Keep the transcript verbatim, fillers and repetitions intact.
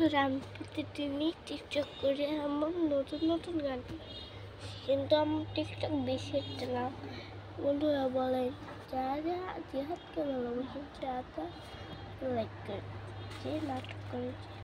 বন্ধুরা, আমি প্রতিদিনই টিকটক করি, আমার নতুন নতুন গান, কিন্তু আমার টিকটক বেশি একটা না। বন্ধুরা বলেন, যারা জিহাদকে ভালোবাসেন, যারা লাইক করে, যে নাটক করে,